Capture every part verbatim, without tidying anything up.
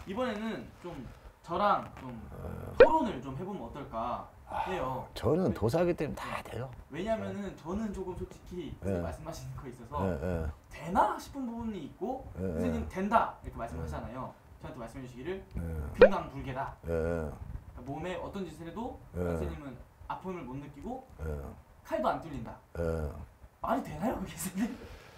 이번에는 좀 저랑 좀 토론을 좀 해보면 어떨까 해요. 아, 저는 도사기 때문에 다 돼요. 왜냐면은 저는 조금 솔직히 네. 말씀하시는 거 있어서 네, 네. 되나 싶은 부분이 있고 네, 선생님 네. 된다 이렇게 말씀하잖아요. 저한테 말씀해 주시기를 네. 금강불개다. 네. 그러니까 몸에 어떤 짓을 해도 네. 선생님은 아픔을 못 느끼고 네. 칼도 안 뚫린다. 네. 말이 되나요 그게 선생님?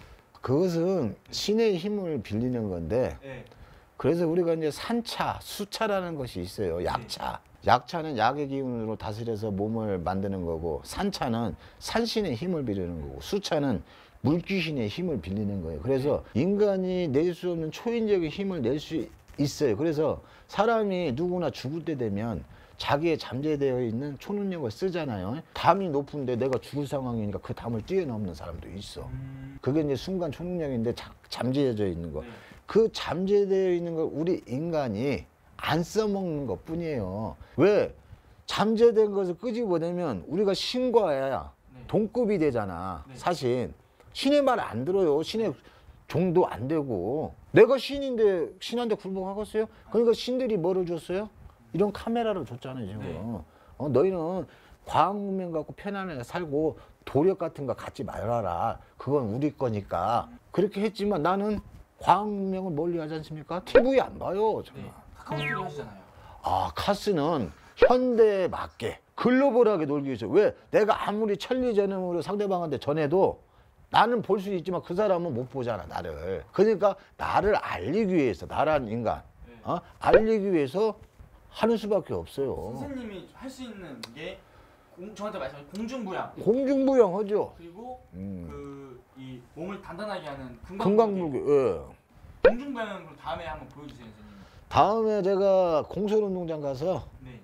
그것은 신의 힘을 빌리는 건데 네. 그래서 우리가 이제 산차, 수차라는 것이 있어요. 약차. 약차는 약의 기운으로 다스려서 몸을 만드는 거고 산차는 산신의 힘을 빌리는 거고 수차는 물귀신의 힘을 빌리는 거예요. 그래서 인간이 낼 수 없는 초인적인 힘을 낼 수 있어요. 그래서 사람이 누구나 죽을 때 되면 자기의 잠재되어 있는 초능력을 쓰잖아요. 담이 높은데 내가 죽을 상황이니까 그 담을 뛰어넘는 사람도 있어. 그게 이제 순간 초능력인데 자, 잠재져 있는 거. 네. 그 잠재되어 있는 걸 우리 인간이 안 써먹는 것 뿐이에요. 왜? 잠재된 것을 끄집어내면 우리가 신과야 네. 동급이 되잖아. 네. 사실 신의 말 안 들어요. 신의 종도 안 되고. 내가 신인데 신한테 굴복하겠어요? 그러니까 신들이 뭐를 줬어요? 이런 카메라를 줬잖아요 지금. 네. 어, 너희는 과학 문명 갖고 편안하게 살고 도력 같은 거 갖지 말아라. 그건 우리 거니까. 그렇게 했지만 나는 과학 문명을 멀리 하지 않습니까? 티비 안 봐요 저는. 네. 카카오스토리 하시잖아요. 아, 카스는 현대에 맞게 글로벌하게 놀기 위해서. 왜? 내가 아무리 천리전능으로 상대방한테 전해도 나는 볼 수 있지만 그 사람은 못 보잖아 나를. 그러니까 나를 알리기 위해서 나라는 인간 네. 어? 알리기 위해서 하는 수밖에 없어요. 선생님이 할 수 있는 게 공, 저한테 말씀하신 공중부양 공중부양하죠. 그리고 음. 그 이 몸을 단단하게 하는 금강불개. 예. 공중부양은 그럼 다음에 한번 보여주세요 선생님. 다음에 제가 공설운동장 가서 네.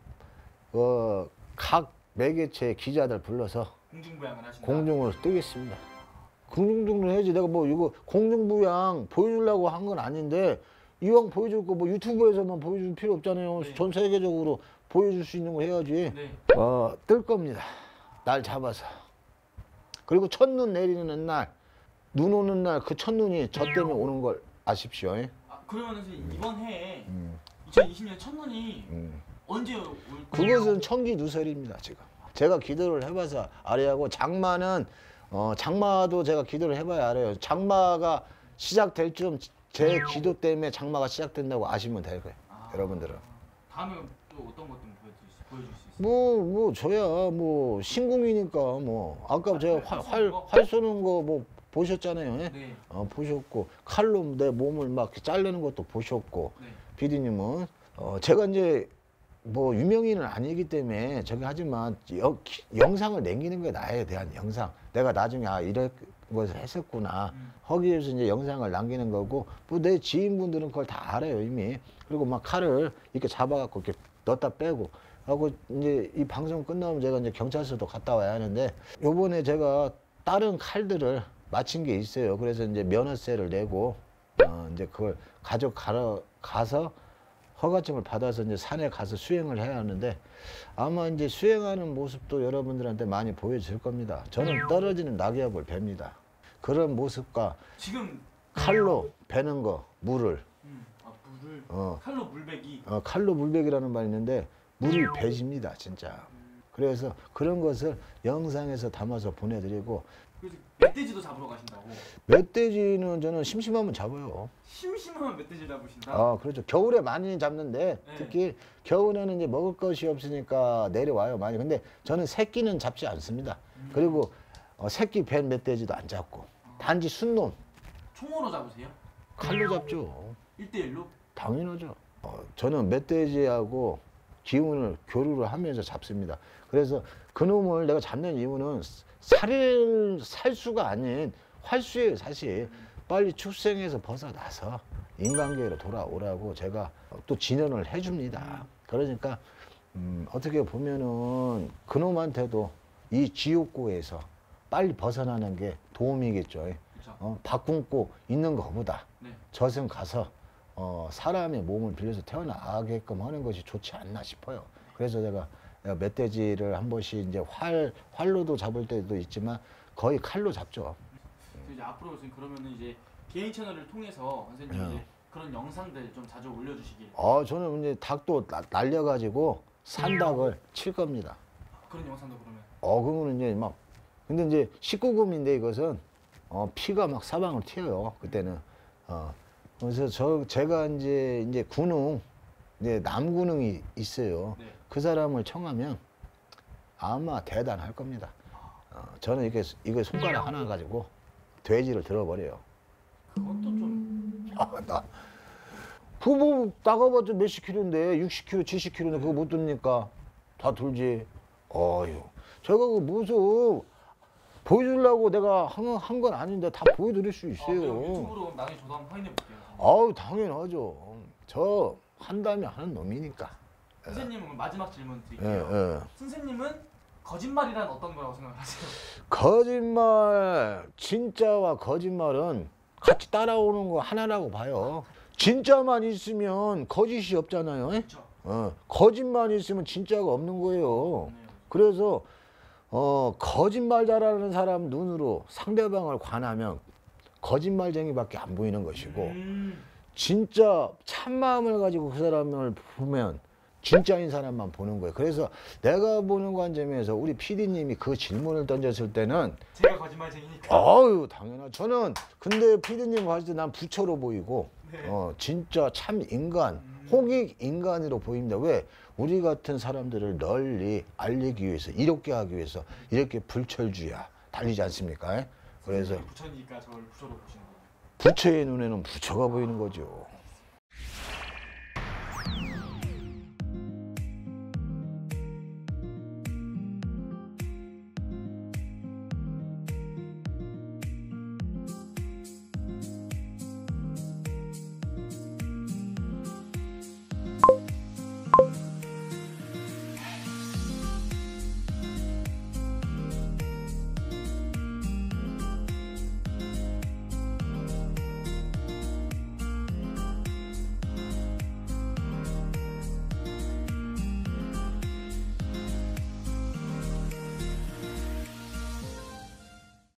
어, 각 매개체 기자들 불러서 공중부양을 하신다. 공중으로 뜨겠습니다. 공중부양을 해야지. 내가 뭐 이거 공중부양 보여주려고 한 건 아닌데 이왕 보여줄 거 뭐 유튜브에서만 보여줄 필요 없잖아요. 네. 전 세계적으로 보여줄 수 있는 거 해야지. 네. 어, 뜰 겁니다. 날 잡아서. 그리고 첫눈 내리는 날, 눈 오는 날 그 첫눈이 저 때문에 오는 걸 아십시오. 아, 그러면 선생님 이번 해에 음, 이천이십 년 첫눈이 음. 언제 올 그것은 천기누설입니다 지금. 제가 기도를 해봐서 알아야고 장마는 어, 장마도 제가 기도를 해봐야 알아요. 장마가 시작될 쯤 제 기도 때문에 장마가 시작된다고 아시면 될 거예요. 아, 여러분들은. 다음에 또 어떤 것 좀 보여줄 수, 보여줄 수 있어요? 뭐, 뭐, 저야, 뭐, 신궁이니까, 뭐, 아까 제가 활, 활, 활 쏘는 거 뭐, 보셨잖아요. 예? 네. 어, 보셨고, 칼로 내 몸을 막 자르는 것도 보셨고, 네. 피디님은. 어, 제가 이제, 뭐, 유명인은 아니기 때문에 저기 하지만, 여, 기, 영상을 남기는 거에 나에 대한 영상. 내가 나중에, 아, 이런 것을 했었구나. 음. 거기에서 이제 영상을 남기는 거고, 뭐, 내 지인분들은 그걸 다 알아요, 이미. 그리고 막 칼을 이렇게 잡아갖고, 이렇게 넣었다 빼고, 하고 이제 이 방송 끝나면 제가 이제 경찰서도 갔다 와야 하는데 요번에 제가 다른 칼들을 마친 게 있어요. 그래서 이제 면허세를 내고 어 이제 그걸 가져가러 가서 허가증을 받아서 이제 산에 가서 수행을 해야 하는데 아마 이제 수행하는 모습도 여러분들한테 많이 보여줄 겁니다. 저는 떨어지는 낙엽을 뱀니다. 그런 모습과 지금 칼로 베는 거, 물을 음, 아, 물을 어, 칼로 물베기. 어, 칼로 물베기라는 말이 있는데 물이 배집니다 진짜. 그래서 그런 것을 영상에서 담아서 보내드리고. 그래서 멧돼지도 잡으러 가신다고. 멧돼지는 저는 심심하면 잡아요. 심심하면 멧돼지 잡으신다. 아 그렇죠. 겨울에 많이 잡는데 네. 특히 겨울에는 이제 먹을 것이 없으니까 내려와요 많이. 근데 저는 새끼는 잡지 않습니다. 음. 그리고 어, 새끼 벤 멧돼지도 안 잡고 단지 순놈 총으로 잡으세요? 칼로 잡죠. 일대일로? 당연하죠. 어, 저는 멧돼지하고 기운을 교류를 하면서 잡습니다. 그래서 그놈을 내가 잡는 이유는 살을 살 수가 아닌 활수예요 사실. 빨리 출생해서 벗어나서 인간계로 돌아오라고 제가 또 진언을 해줍니다. 그러니까 음, 어떻게 보면은 그놈한테도 이 지옥고에서 빨리 벗어나는 게 도움이겠죠. 그렇죠. 어, 밥 굶고 있는 것보다 네. 저승 가서 어, 사람의 몸을 빌려서 태어나게끔 하는 것이 좋지 않나 싶어요. 그래서 제가 멧돼지를 한 번씩 이제 활, 활로도 잡을 때도 있지만 거의 칼로 잡죠. 이제 앞으로 선생님 그러면은 이제 개인 채널을 통해서 선생님 네. 이제 그런 영상들 좀 자주 올려주시길. 어, 저는 이제 닭도 나- 날려가지고 산닭을 칠 겁니다. 그런 영상도 그러면. 어, 그거는 이제 막, 근데 이제 십구 금인데 이것은, 어, 피가 막 사방을 튀어요, 그때는. 어, 그래서 저, 제가 이제, 이제 군웅, 이제 남군웅이 있어요. 네. 그 사람을 청하면 아마 대단할 겁니다. 어, 저는 이렇게, 이거 손가락 하나 가지고 돼지를 들어버려요. 그것도 좀. 아, 나, 그거 뭐, 나가봤자 몇십 킬로인데, 육십 킬로, 칠십 킬로인데 그거 못 듭니까? 다 들지. 어휴. 제가 그 무슨, 보여주려고 내가 한, 한 건 아닌데 다 보여드릴 수 아, 있어요. 그럼 유튜브로 나중에 저도 한번 확인해 볼게요. 아우, 당연하죠. 저 한다면 하는 놈이니까. 선생님은 마지막 질문 예, 드릴게요. 예. 선생님은 거짓말이란 어떤 거라고 생각하세요? 거짓말, 진짜와 거짓말은 같이 따라오는 거 하나라고 봐요. 진짜만 있으면 거짓이 없잖아요. 예? 그렇죠. 어, 거짓만 있으면 진짜가 없는 거예요. 그래서 어, 거짓말 잘하는 사람 눈으로 상대방을 관하면 거짓말쟁이밖에 안 보이는 것이고, 음, 진짜 참마음을 가지고 그 사람을 보면 진짜인 사람만 보는 거예요. 그래서 내가 보는 관점에서 우리 피디님이 그 질문을 던졌을 때는, 제가 거짓말쟁이니까. 아유, 당연하죠. 저는 근데 피디님 봤을 때 난 부처로 보이고, 네. 어, 진짜 참 인간, 음. 호객 인간으로 보입니다. 왜? 우리 같은 사람들을 널리 알리기 위해서, 이롭게 하기 위해서 이렇게 불철주야 달리지 않습니까? 그래서 부처니까 저를 부처로 보시는 거예요. 부처의 눈에는 부처가 보이는 거죠.